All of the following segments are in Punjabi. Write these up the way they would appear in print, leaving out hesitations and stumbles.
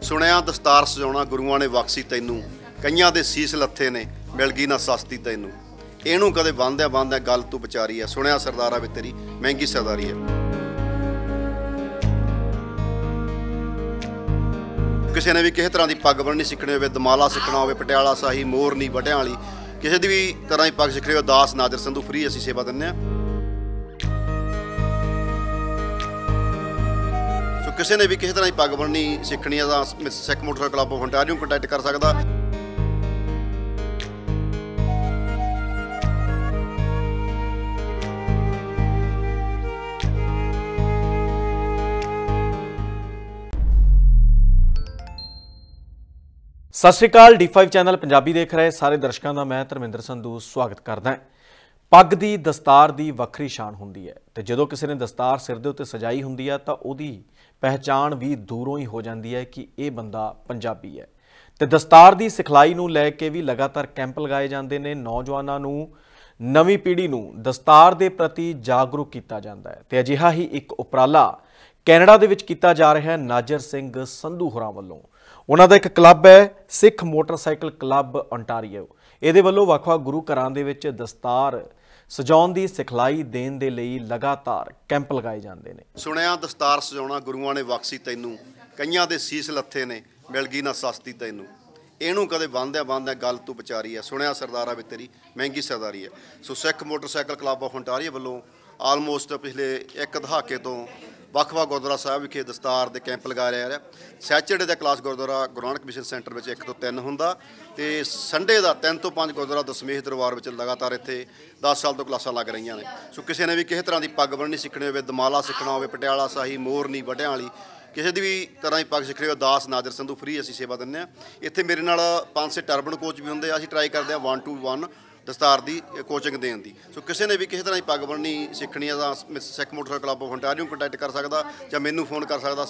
ਸੁਣਿਆ ਦਸਤਾਰ ਸਜਾਉਣਾ ਗੁਰੂਆਂ ਨੇ ਬਖਸ਼ੀ ਤੈਨੂੰ, ਕਈਆਂ ਦੇ ਸੀਸ ਲੱਥੇ ਨੇ ਮਿਲ ਗਈ ਨਾ ਸਸਤੀ ਤੈਨੂੰ। ਇਹਨੂੰ ਕਦੇ ਬੰਦਿਆਂ ਬੰਦਿਆਂ ਗੱਲ ਤੂੰ ਵਿਚਾਰੀ ਆ, ਸੁਣਿਆ ਸਰਦਾਰਾ ਵੀ ਤੇਰੀ ਮਹਿੰਗੀ ਸਰਦਾਰੀ ਆ। ਕਿਸੇ ਨੇ ਵੀ ਕਿਸੇ ਤਰ੍ਹਾਂ ਦੀ ਪੱਗ ਬੰਨ੍ਹਣੀ ਸਿੱਖਣੀ ਹੋਵੇ, ਦਮਾਲਾ ਸਿੱਖਣਾ ਹੋਵੇ, ਪਟਿਆਲਾ ਸਾਹੀ, ਮੋਰਨੀ, ਵਟਿਆਂ ਵਾਲੀ, ਕਿਸੇ ਦੀ ਵੀ ਤਰ੍ਹਾਂ ਦੀ ਪੱਗ ਸਿੱਖਣੀ ਹੋਵੇ, ਦਾਸ ਨਾਜ਼ਰ ਸੰਧੂ ਫ੍ਰੀ ਅਸੀਂ ਸੇਵਾ ਦਿੰਦੇ ਹਾਂ। ਸੋ ਕਿਸੇ ਨੇ ਵੀ ਕਿਸੇ ਤਰ੍ਹਾਂ ਦੀ ਪੱਗ ਬੰਨ੍ਹਣੀ ਸਿੱਖਣੀ ਆ ਤਾਂ Sikh motorcycle club of ontario contact ਕਰ ਸਕਦਾ। ਸਤਿ ਸ਼੍ਰੀ ਅਕਾਲ। D5 ਚੈਨਲ ਪੰਜਾਬੀ ਦੇਖ ਰਹੇ ਸਾਰੇ ਦਰਸ਼ਕਾਂ ਦਾ ਮੈਂ ਧਰਮਿੰਦਰ ਸੰਧੂ ਸਵਾਗਤ ਕਰਦਾ। ਪੱਗ ਦੀ ਦਸਤਾਰ ਦੀ ਵੱਖਰੀ ਸ਼ਾਨ ਹੁੰਦੀ ਹੈ ਤੇ ਜਦੋਂ ਕਿਸੇ ਨੇ ਦਸਤਾਰ ਸਿਰ ਦੇ ਉੱਤੇ ਸਜਾਈ ਹੁੰਦੀ ਹੈ ਤਾਂ ਉਹਦੀ ਪਹਿਚਾਣ ਵੀ ਦੂਰੋਂ ਹੀ ਹੋ ਜਾਂਦੀ ਹੈ ਕਿ ਇਹ ਬੰਦਾ ਪੰਜਾਬੀ ਹੈ। ਤੇ ਦਸਤਾਰ ਦੀ ਸਿਖਲਾਈ ਨੂੰ ਲੈ ਕੇ ਵੀ ਲਗਾਤਾਰ ਕੈਂਪ ਲਗਾਏ ਜਾਂਦੇ ਨੇ। ਨੌਜਵਾਨਾਂ ਨੂੰ, ਨਵੀਂ ਪੀੜ੍ਹੀ ਨੂੰ ਦਸਤਾਰ ਦੇ ਪ੍ਰਤੀ ਜਾਗਰੂਕ ਕੀਤਾ ਜਾਂਦਾ ਹੈ ਤੇ ਅਜਿਹਾ ਹੀ ਇੱਕ ਉਪਰਾਲਾ ਕੈਨੇਡਾ ਦੇ ਵਿੱਚ ਕੀਤਾ ਜਾ ਰਿਹਾ ਹੈ ਨਾਜ਼ਰ ਸਿੰਘ ਸੰਧੂ ਹੋਰਾਂ ਵੱਲੋਂ। ਉਹਨਾਂ ਦਾ ਇੱਕ ਕਲੱਬ ਹੈ ਸਿੱਖ ਮੋਟਰਸਾਈਕਲ ਕਲੱਬ ontario। ਇਹਦੇ ਵੱਲੋਂ ਵੱਖ-ਵੱਖ ਗੁਰੂ ਘਰਾਂ ਦੇ ਵਿੱਚ ਦਸਤਾਰ ਸਜਾਉਣ ਦੀ ਸਿਖਲਾਈ ਦੇਣ ਦੇ ਲਈ ਲਗਾਤਾਰ ਕੈਂਪ ਲਗਾਏ ਜਾਂਦੇ ਨੇ। ਸੁਣਿਆ ਦਸਤਾਰ ਸਜਾਉਣਾ ਗੁਰੂਆਂ ਨੇ ਬਖਸ਼ੀ ਤੈਨੂੰ, ਕਈਆਂ ਦੇ ਸੀਸ ਲੱਥੇ ਨੇ ਮਿਲ ਗਈ ਨਾ ਸਸਤੀ ਤੈਨੂੰ। ਇਹਨੂੰ ਕਦੇ ਬੰਦਿਆਂ ਬੰਦਿਆਂ ਗੱਲ ਤੂੰ ਵਿਚਾਰੀ ਆ, ਸੁਣਿਆ ਸਰਦਾਰਾ ਵੀ ਤੇਰੀ ਮਹਿੰਗੀ ਸਰਦਾਰੀ ਹੈ। ਸੋ Sikh motorcycle club of ontario ਵੱਲੋਂ ਆਲਮੋਸਟ ਪਿਛਲੇ ਇੱਕ ਦਹਾਕੇ ਤੋਂ ਵੱਖ-ਵੱਖ ਗੁਰਦੁਆਰਾ ਸਾਹਿਬ ਵਿਖੇ ਦਸਤਾਰ ਦੇ ਕੈਂਪ ਲਗਾਇਆ ਜਾ ਰਿਹਾ। ਸੈਚਰਡੇ ਦਾ class Gurdwara Guru Nanak mission centre ਵਿੱਚ 1 ਤੋਂ 3 ਹੁੰਦਾ ਤੇ ਸੰਡੇ ਦਾ 3 ਤੋਂ 5 ਗੁਰਦੁਆਰਾ ਦਸਮੇਸ਼ ਦਰਬਾਰ ਵਿੱਚ ਲਗਾਤਾਰ ਇੱਥੇ 10 ਸਾਲ ਤੋਂ ਕਲਾਸਾਂ ਲੱਗ ਰਹੀਆਂ ਨੇ। ਸੋ ਕਿਸੇ ਨੇ ਵੀ ਕਿਸੇ ਤਰ੍ਹਾਂ ਦੀ ਪੱਗ ਬੰਨ੍ਹਣੀ ਸਿੱਖਣੀ ਹੋਵੇ, ਦਮਾਲਾ ਸਿੱਖਣਾ ਹੋਵੇ, ਪਟਿਆਲਾ ਸਾਹੀ, ਮੋਰਨੀ, ਵਟਿਆਂ ਵਾਲੀ, ਕਿਸੇ ਦੀ ਵੀ ਤਰ੍ਹਾਂ ਦੀ ਪੱਗ ਸਿੱਖਣੀ ਹੋਵੇ, ਦਾਸ ਨਾਜ਼ਰ ਸੰਧੂ ਫ੍ਰੀ ਅਸੀਂ ਸੇਵਾ ਦਿੰਦੇ ਹਾਂ। ਇੱਥੇ ਮੇਰੇ ਨਾਲ 5-6 ਟਰਬਨ ਕੋਚ ਵੀ ਹੁੰਦੇ ਆ। ਅਸੀਂ ਟਰਾਈ ਕਰਦੇ ਹਾਂ 1 to 1 ਦਸਤਾਰ ਦੀ ਕੋਚਿੰਗ ਦੇਣ ਦੀ। ਸੋ ਕਿਸੇ ਨੇ ਵੀ ਕਿਸੇ ਤਰ੍ਹਾਂ ਦੀ ਪੱਗ ਬੰਨ੍ਹਣੀ ਸਿੱਖਣੀ ਆ ਤਾਂ Sikh motorcycle club of ontario contact ਕਰ ਸਕਦਾ ਜਾਂ ਮੈਨੂੰ ਫੋਨ ਕਰ ਸਕਦਾ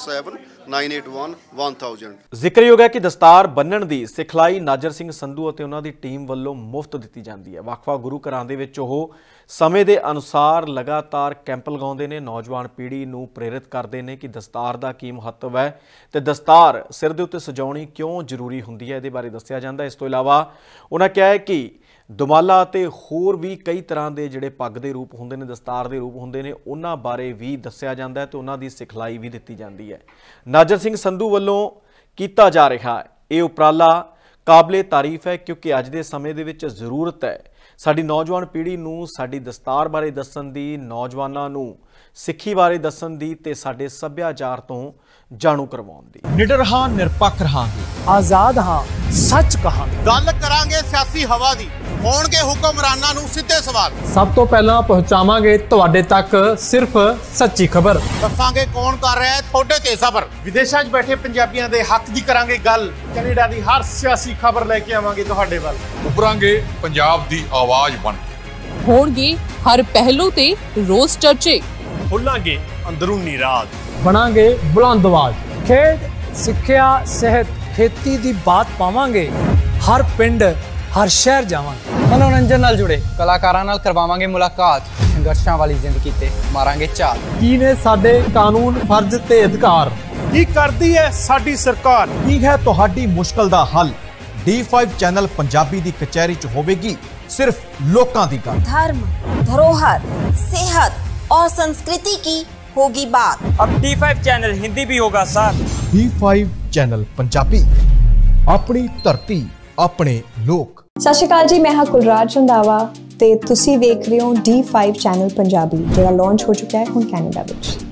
6479811000। ਜ਼ਿਕਰਯੋਗ ਹੈ ਕਿ ਦਸਤਾਰ ਬੰਨ੍ਹਣ ਦੀ ਸਿਖਲਾਈ ਨਾਜ਼ਰ ਸਿੰਘ ਸੰਧੂ ਅਤੇ ਉਹਨਾਂ ਦੀ ਟੀਮ ਵੱਲੋਂ ਮੁਫਤ ਦਿੱਤੀ ਜਾਂਦੀ ਹੈ। ਵੱਖ-ਵੱਖ ਗੁਰੂ ਘਰਾਂ ਦੇ ਵਿੱਚ ਉਹ ਸਮੇਂ ਦੇ ਅਨੁਸਾਰ ਲਗਾਤਾਰ ਕੈਂਪ ਲਗਾਉਂਦੇ ਨੇ, ਨੌਜਵਾਨ ਪੀੜ੍ਹੀ ਨੂੰ ਪ੍ਰੇਰਿਤ ਕਰਦੇ ਨੇ ਕਿ ਦਸਤਾਰ ਦਾ ਕੀ ਮਹੱਤਵ ਹੈ ਤੇ ਦਸਤਾਰ ਸਿਰ ਦੇ ਉੱਤੇ ਸਜਾਉਣੀ ਕਿਉਂ ਜ਼ਰੂਰੀ ਹੁੰਦੀ ਹੈ, ਇਹਦੇ ਬਾਰੇ ਦੱਸਿਆ ਜਾਂਦਾ। ਇਸ ਤੋਂ ਇਲਾਵਾ ਉਹਨਾਂ ਕਿਹਾ ਹੈ ਕਿ ਦੁਮਾਲਾ ਅਤੇ ਹੋਰ ਵੀ ਕਈ ਤਰ੍ਹਾਂ ਦੇ ਜਿਹੜੇ ਪੱਗ ਦੇ ਰੂਪ ਹੁੰਦੇ ਨੇ, ਦਸਤਾਰ ਦੇ ਰੂਪ ਹੁੰਦੇ ਨੇ, ਉਹਨਾਂ ਬਾਰੇ ਵੀ ਦੱਸਿਆ ਜਾਂਦਾ ਹੈ ਤੇ ਉਹਨਾਂ ਦੀ ਸਿਖਲਾਈ ਵੀ ਦਿੱਤੀ ਜਾਂਦੀ ਹੈ। ਨਾਜ਼ਰ ਸਿੰਘ ਸੰਧੂ ਵੱਲੋਂ ਕੀਤਾ ਜਾ ਰਿਹਾ ਇਹ ਉਪਰਾਲਾ ਕਾਬਲੇ ਤਾਰੀਫ ਹੈ ਕਿਉਂਕਿ ਅੱਜ ਦੇ ਸਮੇਂ ਦੇ ਵਿੱਚ ਜ਼ਰੂਰਤ ਹੈ ਸਾਡੀ ਨੌਜਵਾਨ ਪੀੜ੍ਹੀ ਨੂੰ ਸਾਡੀ ਦਸਤਾਰ ਬਾਰੇ ਦੱਸਣ ਦੀ, ਨੌਜਵਾਨਾਂ ਨੂੰ ਸਿੱਖੀ ਬਾਰੇ ਦੱਸਣ ਦੀ ਤੇ ਸਾਡੇ ਸੱਭਿਆਚਾਰ ਤੋਂ ਜਾਣੂ ਕਰਵਾਉਣ ਦੀ। ਨਿਡਰ ਹਾਂ, ਨਿਰਪੱਖ ਰਹਾਂਗੇ, ਆਜ਼ਾਦ ਹਾਂ, ਸੱਚ ਕਹਾਂਗੇ। ਗੱਲ ਕਰਾਂਗੇ ਸਿਆਸੀ ਹਵਾ ਦੀ, ਹੋਣਗੇ ਹੁਕਮਰਾਨਾਂ ਨੂੰ ਸਿੱਧੇ ਸਵਾਲ। ਸਭ ਤੋਂ ਪਹਿਲਾਂ ਪਹੁੰਚਾਵਾਂਗੇ ਤੁਹਾਡੇ ਤੱਕ ਸਿਰਫ ਸੱਚੀ ਖਬਰ। ਦੱਸਾਂਗੇ ਕੌਣ ਕਰ ਰਿਹਾ ਹੈ ਤੁਹਾਡੇ ਤੇ ਸਬਰ। ਵਿਦੇਸ਼ਾਂ 'ਚ ਬੈਠੇ ਪੰਜਾਬੀਆਂ ਦੇ ਹੱਕ ਦੀ ਕਰਾਂਗੇ ਗੱਲ। ਕੈਨੇਡਾ ਦੀ ਹਰ ਸਿਆਸੀ ਖਬਰ ਲੈ ਕੇ ਆਵਾਂਗੇ ਤੁਹਾਡੇ ਵੱਲ। ਉਭਰਾਂਗੇ ਪੰਜਾਬ ਦੀ ਆਵਾਜ਼ ਬਣ ਕੇ। ਹੋਣਗੇ ਹਰ ਪਹਿਲੂ ਤੇ ਰੋਜ਼ ਚਰਚੇ। ਖੋਲਾਂਗੇ ਅੰਦਰੂਨੀ ਰਾਜ। ਬਣਾਂਗੇ ਬੁਲੰਦ ਆਵਾਜ਼। ਖੇਡ, ਸਿੱਖਿਆ, ਸਿਹਤ, ਖੇਤੀ ਦੀ ਬਾਤ ਪਾਵਾਂਗੇ। ਹਰ ਪਿੰਡ, ਹਰ ਸ਼ਹਿਰ ਜਾਵਾਂਗੇ। ਮਨੋਰੰਜਨ ਨਾਲ ਜੁੜੇ ਕਲਾਕਾਰਾਂ ਨਾਲ ਕਰਵਾਵਾਂਗੇ ਮੁਲਾਕਾਤ। ਸੰਘਰਸ਼ਾਂ ਵਾਲੀ ਜ਼ਿੰਦਗੀ ਤੇ ਮਾਰਾਂਗੇ ਝਾਤ। ਕੀ ਨੇ ਸਾਡੇ ਕਾਨੂੰਨ, ਫਰਜ਼ ਤੇ ਅਧਿਕਾਰ? ਕੀ ਕਰਦੀ ਹੈ ਸਾਡੀ ਸਰਕਾਰ? ਕੀ ਹੈ ਤੁਹਾਡੀ ਮੁਸ਼ਕਲ ਦਾ ਹੱਲ? D5 ਚੈਨਲ ਪੰਜਾਬੀ ਦੀ ਕਚਹਿਰੀ 'ਚ ਹੋਵੇਗੀ सिर्फ लोकां दी गल। धर्म, धरोहर, सेहत और संस्कृति की होगी बात। अब D5 चैनल हिंदी भी होगा सर। D5 चैनल पंजाबी, अपनी धरती, अपने लोक। सत श्री अकाल जी, मैं हाँ कुलराज रंधावा ते तुसी वेख रहे हो D5 चैनल पंजाबी, जिहड़ा लॉन्च हो चुका है हुण कैनेडा विच।